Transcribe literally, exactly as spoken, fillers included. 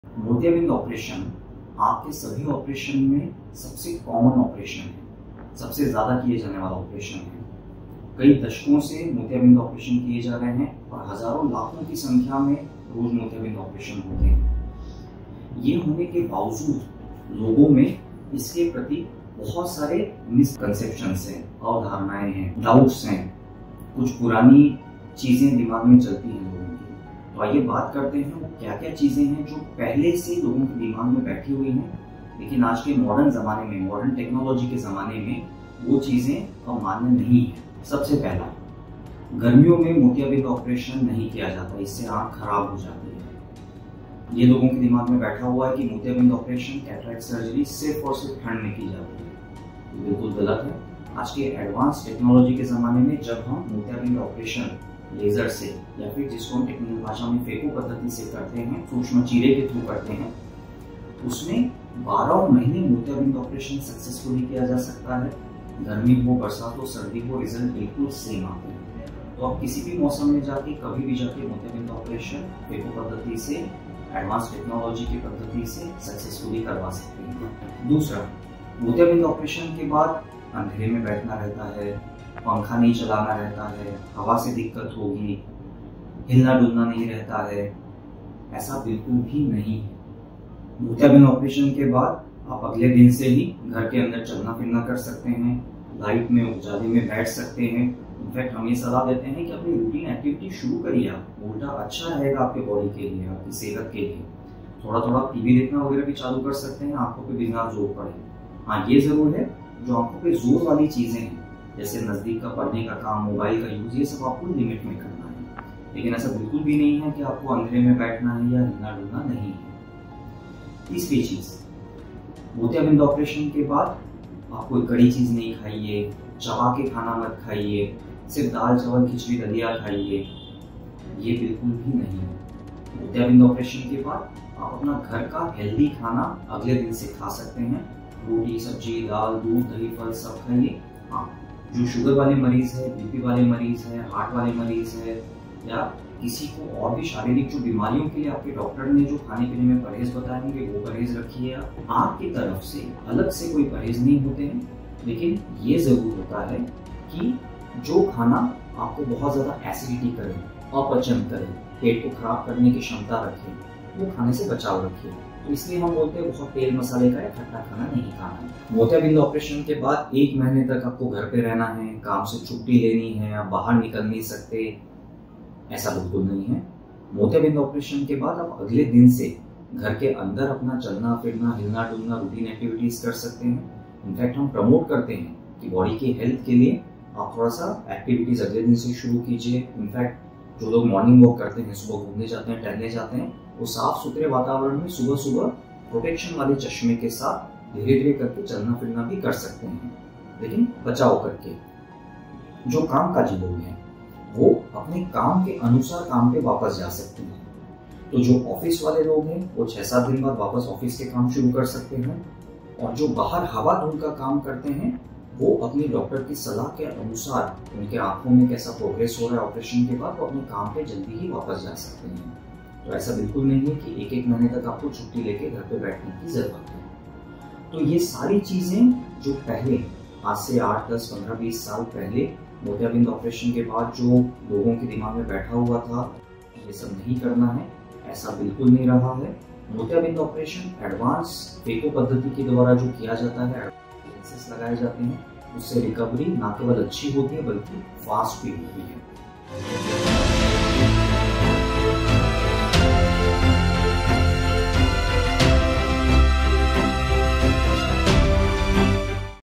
मोतियाबिंद ऑपरेशन आँख के सभी ऑपरेशन में सबसे कॉमन ऑपरेशन है, सबसे ज़्यादा किए जाने वाला ऑपरेशन है। कई दशकों से मोतियाबिंद ऑपरेशन किए जा रहे हैं और हजारों लाखों की संख्या में रोज मोतियाबिंद ऑपरेशन होते हैं। ये होने के बावजूद लोगों में इसके प्रति बहुत सारे मिसकंसेप्शंस हैं, अवधारणाएं हैं, डाउट्स हैं, कुछ पुरानी चीजें दिमाग में चलती हैं लोगों की। तो आइए बात करते हैं वो क्या क्या चीजें हैं जो पहले से लोगों के दिमाग में बैठी हुई हैं, लेकिन आज के मॉडर्न जमाने में, मॉडर्न टेक्नोलॉजी के जमाने में वो चीजें अब मान्य नहीं है। सबसे पहला, गर्मियों में मोतियाबिंद ऑपरेशन नहीं किया जाता, इससे आंख खराब हो जाती है। ये लोगों के दिमाग में बैठा हुआ है कि मोतियाबिंद ऑपरेशन, कैटरेक्ट सर्जरी सिर्फ और सिर्फ ठंड में की जाती है। ये बिल्कुल गलत है। आज के एडवांस टेक्नोलॉजी के जमाने में जब हम मोतियाबिंद ऑपरेशन लेजर से या फिर जिसको हम टेक्निकल भाषा में फेको पद्धति से करते हैं, सूक्ष्म चीरे के थ्रू करते हैं, उसमें बारह महीने मोतियाबिंद ऑपरेशन सक्सेसफुली किया जा सकता है। गर्मी हो, बरसात हो, सर्दी हो, रिजल्ट बिल्कुल सेम आते हैं। तो आप किसी भी मौसम में जाके, कभी भी जाके मोतियाबिंद ऑपरेशन फेको पद्धति से, एडवांस टेक्नोलॉजी की पद्धति से सक्सेसफुली करवा सकते हैं। दूसरा, मोतियाबिंद ऑपरेशन के बाद अंधेरे में बैठना रहता है, पंखा नहीं चलाना रहता है, हवा से दिक्कत होगी, हिलना डुलना नहीं रहता है। ऐसा बिल्कुल भी नहीं है। मोतियाबिंद ऑपरेशन के बाद आप अगले दिन से ही घर के अंदर चलना फिरना कर सकते हैं, लाइट में, उजाले में बैठ सकते हैं। इनफैक्ट हम ये सलाह देते हैं कि अपनी रूटीन एक्टिविटी शुरू करिए आप, उल्टा अच्छा रहेगा आपके बॉडी के लिए, आपकी सेहत के लिए। थोड़ा थोड़ा टीवी देखना वगैरह भी चालू कर सकते हैं, आंखों पे बिना जोर पड़े। हाँ, ये जरूर है, जो आंखों पे जोर वाली चीजें हैं, जैसे नजदीक का पढ़ने का काम, मोबाइल का यूज, ये सब आपको लिमिट में करना है। लेकिन ऐसा बिल्कुल भी नहीं है कि आपको अंधेरे में बैठना है या हिलना डुलना नहीं है। तीसरी चीज, मोतियाबिंद ऑपरेशन के बाद आप कोई कड़ी चीज नहीं खाइए, चबा के खाना मत खाइए, सिर्फ दाल चावल खिचड़ी दलिया खाइए, ये बिल्कुल भी नहीं है। मोतियाबिंद ऑपरेशन के बाद आप अपना घर का हेल्दी खाना अगले दिन से खा सकते हैं। रोटी, सब्जी, दाल, दूध, दही, फल सब खाइए। हाँ, जो शुगर वाले मरीज है, बीपी वाले मरीज है, हार्ट वाले मरीज है, या किसी को और भी शारीरिक जो बीमारियों के लिए आपके डॉक्टर ने जो खाने पीने में परहेज बताएंगे, वो परहेज रखिए। आपकी तरफ से अलग से कोई परहेज नहीं होते हैं, लेकिन ये जरूर होता है कि जो खाना आपको बहुत ज्यादा एसिडिटी करे, अपचन करे, पेट को खराब करने की क्षमता रखे, वो खाने से बचाव रखिए। तो इसलिए हम बोलते हैं बहुत तेल मसाले का या खट्टा खाना नहीं खाना है। मोतियाबिंद ऑपरेशन के बाद एक महीने तक आपको घर पे रहना है, काम से छुट्टी लेनी है, आप बाहर निकल नहीं सकते, ऐसा बिल्कुल नहीं है। मोतियाबिंद ऑपरेशन के बाद आप अगले दिन से घर के अंदर अपना चलना फिरना, हिलना डुलना, रूटीन एक्टिविटीज कर सकते हैं। इनफैक्ट हम प्रमोट करते हैं कि बॉडी की हेल्थ के लिए आप थोड़ा सा एक्टिविटीज अगले दिन से शुरू कीजिए। इनफैक्ट जो लोग मॉर्निंग वॉक करते हैं, सुबह घूमने जाते हैं, टहलने जाते हैं, वो साफ सुथरे वातावरण में सुबह सुबह प्रोटेक्शन वाले चश्मे के साथ धीरे धीरे करके चलना फिरना भी कर सकते हैं, लेकिन बचाव करके। जो काम काजी लोग हैं वो अपने काम के अनुसार काम पे वापस जा सकते हैं। तो जो ऑफिस वाले लोग हैं वो छह सात दिन बाद वापस ऑफिस के काम शुरू कर सकते हैं, और जो बाहर हवा धूल का काम करते हैं वो अपने डॉक्टर की सलाह के अनुसार, उनके आंखों में कैसा प्रोग्रेस हो रहा है ऑपरेशन के बाद, वो अपने काम पे जल्दी ही वापस जा सकते हैं। तो ऐसा बिल्कुल नहीं है कि एक एक महीने तक आपको छुट्टी लेके घर पे बैठने की जरूरत है। तो ये सारी चीजें जो पहले, आज से आठ दस पंद्रह बीस साल पहले मोतियाबिंद ऑपरेशन के बाद जो लोगों के दिमाग में बैठा हुआ था, ये सब नहीं करना है, ऐसा बिल्कुल नहीं रहा है। मोतियाबिंद ऑपरेशन एडवांस फेको पद्धति के द्वारा जो किया जाता है, लेंसेस लगाए जाते हैं, उससे रिकवरी ना केवल अच्छी होती है बल्कि फास्ट भी होती है।